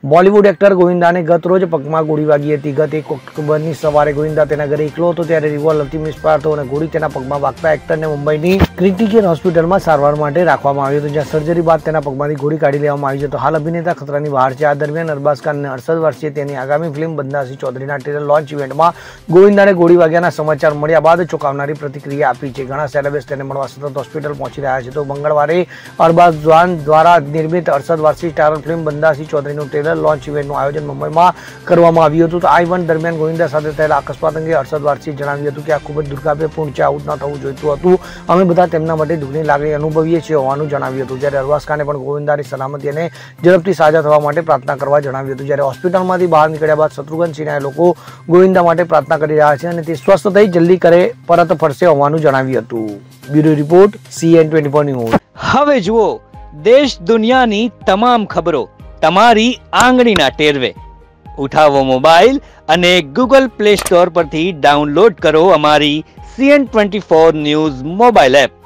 Bollywood actor ગોવિંદાને ગત રોજ પગમાં ગોળી વાગી હતી। ગત 1 ઓક્ટોબરની સવારે ગોવિંદા તેના ઘરે એકલો હતો ત્યારે રિવોલ્વરથી મિસફાયર થયો અને ગોળી તેના પગમાં વાગતા એક્ટરને મુંબઈની ક્રિટિકલ હોસ્પિટલમાં સારવાર માટે રાખવામાં આવ્યો હતો, જ્યાં સર્જરી બાદ તેના પગમાંથી ગોળી કાઢી લેવામાં આવી છે। તો હાલ અભિનેતા ખતરાની બહાર છે। આ દરમિયાન અરબાઝ ખાન 68 વર્ષીય તેની આગામી ફિલ્મ બંદાસી ચૌધરીના ટ્રેલર લોન્ચ ઇવેન્ટમાં ગોવિંદાને ગોળી વાગ્યાના સમાચાર મળ્યા બાદ ચોંકાવનારી પ્રતિક્રિયા આપી છે। ઘણા સેલેબ્સ તેને મળવા સતત હોસ્પિટલ પહોંચી રહ્યા છે। તો મંગળવારે અરબાઝ ખાન દ્વારા નિર્મિત 68 વર્ષીય સ્ટારર ફિલ્મ બંદાસી ચૌધરીનું ટ્રેલર લોન્ચ ઇવેન્ટનું આયોજન મુંબઈમાં કરવામાં આવ્યું હતું। તો આ ઇવેન્ટ દરમિયાન ગોવિંદા સાથે થયેલા અકસ્માત અંગે 68 વર્ષીય જણાવ્યું હતું કે આ ખૂબ જ દુર્ભાગ્યપૂર્ણ છે, આવું ન થવું જોઈતું હતું, અમે બધા તેમના માટે દુઃખની લાગણી અનુભવીએ છીએ હોવાનું જણાવ્યું હતું। જ્યારે અરબાઝ ખાને પણ ગોવિંદાની સલામતી અને ઝડપથી સાજા થવા માટે પ્રાર્થના કરવા જણાવ્યું હતું। જ્યારે હોસ્પિટલમાંથી બહાર નીકળ્યા બાદ શત્રુઘ્ન સિન્હાએ લોકો ગોવિંદા માટે પ્રાર્થના કરી રહ્યા છે અને તે સ્વસ્થ થઈ જલ્દી કરે પરત ફરશે હોવાનું જણાવ્યું હતું। Bureau report CN24 news. હવે જુઓ દેશ દુનિયાની તમામ ખબરો તમારી આંગળીના ટેરવે। ઉઠાવો મોબાઈલ અને Google Play Store પરથી ડાઉનલોડ કરો અમારી CN24 ન્યૂઝ મોબાઈલ એપ।